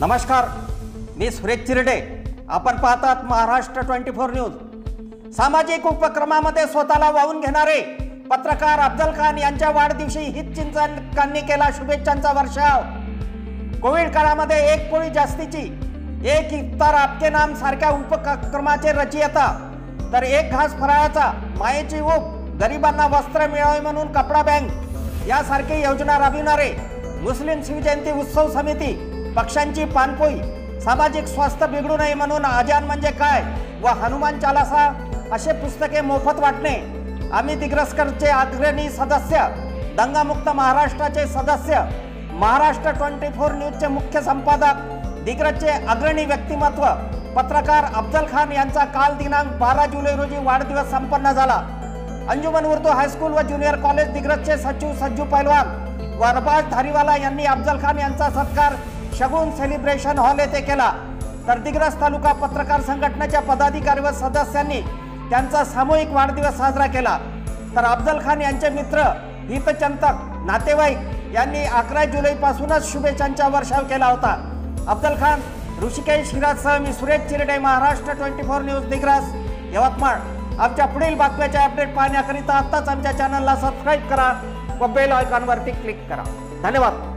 नमस्कार, मी सुरेश चिरडे. आपण पाहतात महाराष्ट्र 24 न्यूज. सामाजिक उपक्रमामध्ये स्वतःला वाहून घेणारे पत्रकार अफजल खान यांच्या वाढदिवशी हितचिंतकांनी केला शुभेच्छांचा वर्षाव. कोविड काळामध्ये एक पोळी जास्तीची, एक इफ्तार आपके नाम सारख्या उपक्रमाचे रचयिता, तर एक घास फराळाचा, मायेची ऊब, गरिबांना वस्त्र मिळावे म्हणून कपडा बँक यासारखी योजना राबविणारे मुस्लिम शिवजयंती उत्सव समिती, पक्षांची पानपोई, सामाजिक स्वास्थ्य बिघडू नये म्हणून आजान म्हणजे काय व हनुमान चालासा असे पुस्तके मोफत वाटणे, आम्ही दिग्रसकरचे अग्रणी सदस्य, दंगामुक्त महाराष्ट्राचे सदस्य, महाराष्ट्र 24 न्यूजचे मुख्य संपादक, दिग्रजचे अग्रणी व्यक्तिमत्व पत्रकार अफजल खान यांचा काल दिनांक 12 जुलै रोजी वाढदिवस संपन्न झाला. अंजुमन उर्दू हायस्कूल व ज्युनियर कॉलेज दिग्रजचे सचिव सज्जू पैलवान व अरबाज धारीवाला यांनी अफजल खान यांचा सत्कार शगुन सेलिब्रेशन हॉल येथे केला. तर दिग्रस तालुका पत्रकार संघटनेच्या पदाधिकारी व सदस्यांनी त्यांचा सामूहिक वाढदिवस साजरा केला. तर अफजल खान यांचे मित्र, हितचिंतक, नातेवाईक यांनी 11 जुलैपासूनच शुभेच्छांचा वर्षाव केला होता. अफजल खान, ऋषिकेश हिराजसह मी सुरेश चिरडे, महाराष्ट्र 24 न्यूज, दिग्रस, यवतमाळ. आमच्या पुढील बातम्याचे अपडेट पाहण्याकरिता आत्ताच आमच्या चॅनलला सबस्क्राईब करा व बेल आयकॉनवरती क्लिक करा. धन्यवाद.